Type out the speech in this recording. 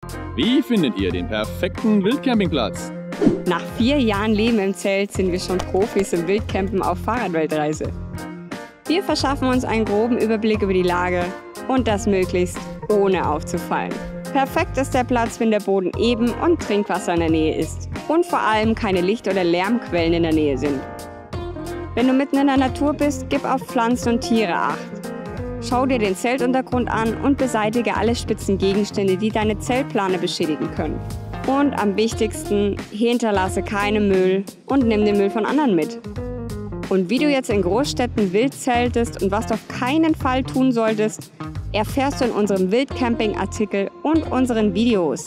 Wie findet ihr den perfekten Wildcampingplatz? Nach 4 Jahren Leben im Zelt sind wir schon Profis im Wildcampen auf Fahrradweltreise. Wir verschaffen uns einen groben Überblick über die Lage und das möglichst ohne aufzufallen. Perfekt ist der Platz, wenn der Boden eben und Trinkwasser in der Nähe ist und vor allem keine Licht- oder Lärmquellen in der Nähe sind. Wenn du mitten in der Natur bist, gib auf Pflanzen und Tiere Acht. Schau dir den Zeltuntergrund an und beseitige alle spitzen Gegenstände, die deine Zeltplane beschädigen können. Und am wichtigsten, hinterlasse keinen Müll und nimm den Müll von anderen mit. Und wie du jetzt in Großstädten wild zeltest und was du auf keinen Fall tun solltest, erfährst du in unserem Wildcamping-Artikel und unseren Videos.